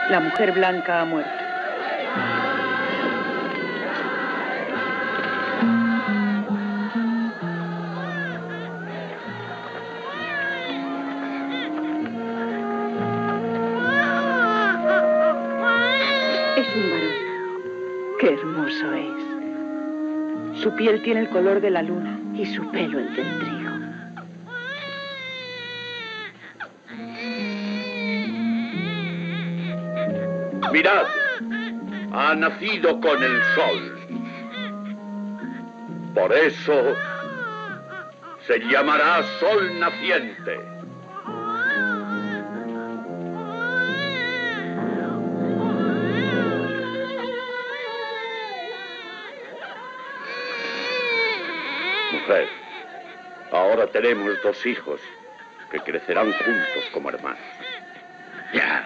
La mujer blanca ha muerto. Es un varón. Qué hermoso es. Su piel tiene el color de la luna. Y su pelo el del trigo. Mirad, ha nacido con el sol. Por eso se llamará sol naciente. Mujer, ahora tenemos 2 hijos que crecerán juntos como hermanos. Ya.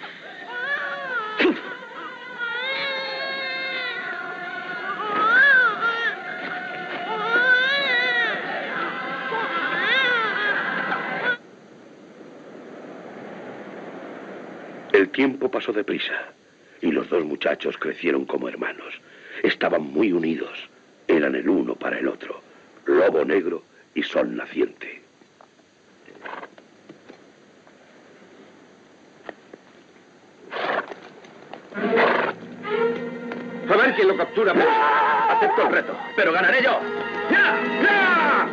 El tiempo pasó deprisa y los 2 muchachos crecieron como hermanos. Estaban muy unidos. Eran el uno para el otro. Lobo negro y sol naciente. A ver quién lo captura. Acepto el reto, pero ganaré yo. ¡Ya! ¡Ya!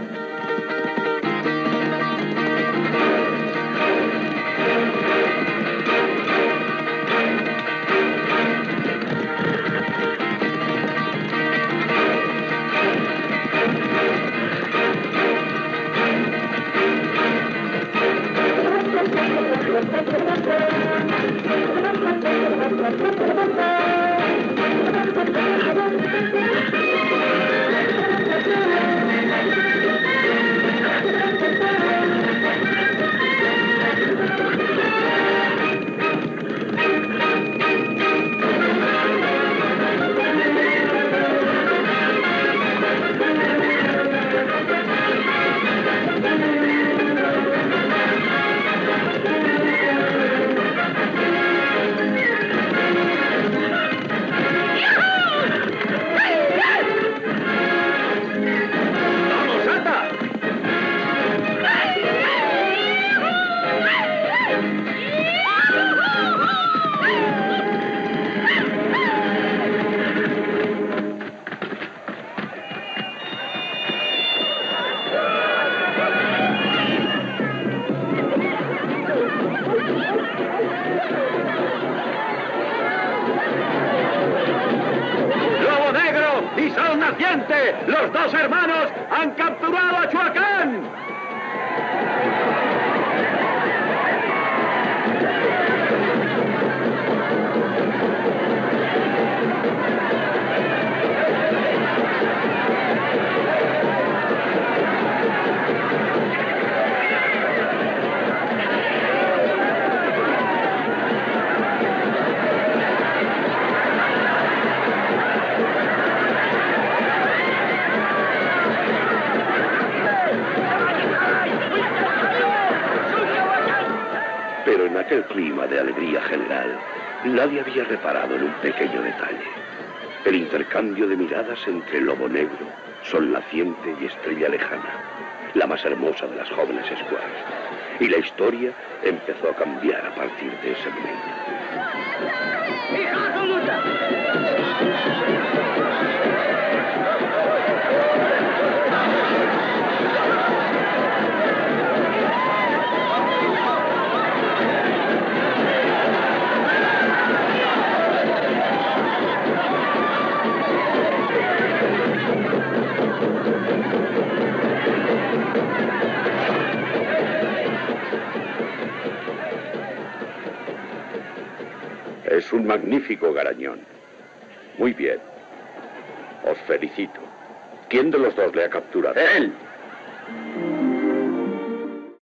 ¡Los 2 hermanos han capturado a Chuacán! Pero en aquel clima de alegría general, nadie había reparado en un pequeño detalle. El intercambio de miradas entre lobo negro, sol naciente y estrella lejana, la más hermosa de las jóvenes escuadras. Y la historia empezó a cambiar a partir de ese momento. Es un magnífico garañón. Muy bien. Os felicito. ¿Quién de los 2 le ha capturado? Él.